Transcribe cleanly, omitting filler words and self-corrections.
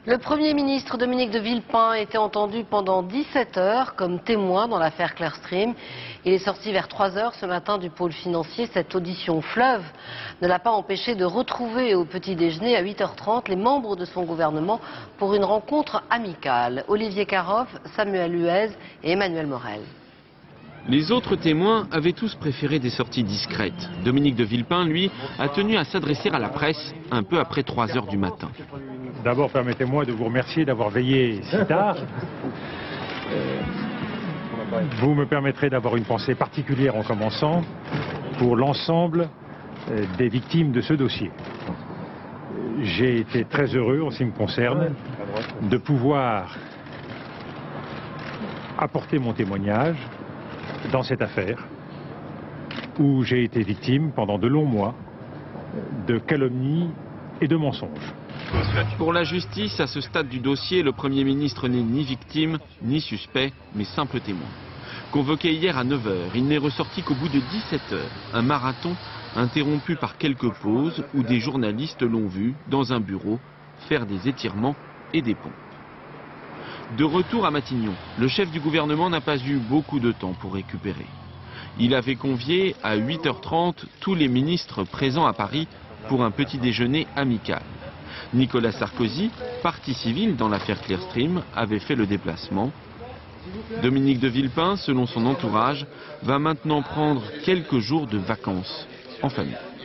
Le Premier ministre Dominique de Villepin a été entendu pendant 17 heures comme témoin dans l'affaire Clearstream. Il est sorti vers 3 heures ce matin du pôle financier. Cette audition fleuve ne l'a pas empêché de retrouver au petit déjeuner à 8h30 les membres de son gouvernement pour une rencontre amicale. Olivier Caroff, Samuel Huez et Emmanuel Morel. Les autres témoins avaient tous préféré des sorties discrètes. Dominique de Villepin, lui, a tenu à s'adresser à la presse un peu après 3 heures du matin. D'abord, permettez-moi de vous remercier d'avoir veillé si tard. Vous me permettrez d'avoir une pensée particulière en commençant pour l'ensemble des victimes de ce dossier. J'ai été très heureux, en ce qui me concerne, de pouvoir apporter mon témoignage dans cette affaire où j'ai été victime pendant de longs mois de calomnies et de mensonges. Pour la justice, à ce stade du dossier, le Premier ministre n'est ni victime, ni suspect, mais simple témoin. Convoqué hier à 9h, il n'est ressorti qu'au bout de 17 heures. Un marathon interrompu par quelques pauses où des journalistes l'ont vu, dans un bureau, faire des étirements et des pompes. De retour à Matignon, le chef du gouvernement n'a pas eu beaucoup de temps pour récupérer. Il avait convié à 8h30 tous les ministres présents à Paris pour un petit déjeuner amical. Nicolas Sarkozy, partie civile dans l'affaire Clearstream, avait fait le déplacement. Dominique de Villepin, selon son entourage, va maintenant prendre quelques jours de vacances en famille.